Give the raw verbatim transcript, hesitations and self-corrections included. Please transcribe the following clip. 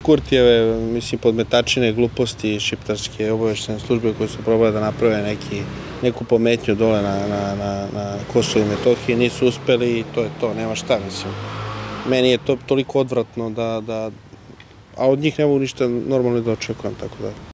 Kurtijeve, mislim, podmetačine, gluposti, šiptarske obaveštene službe koje su probale da naprave neki, neku pometnju dole na, na, na, na Kosovo i Metohiji, nisu uspeli i to je to, nema šta, mislim. Meni je to toliko odvratno da, da a od njih ne mogu ništa normalno da očekujem, tako da.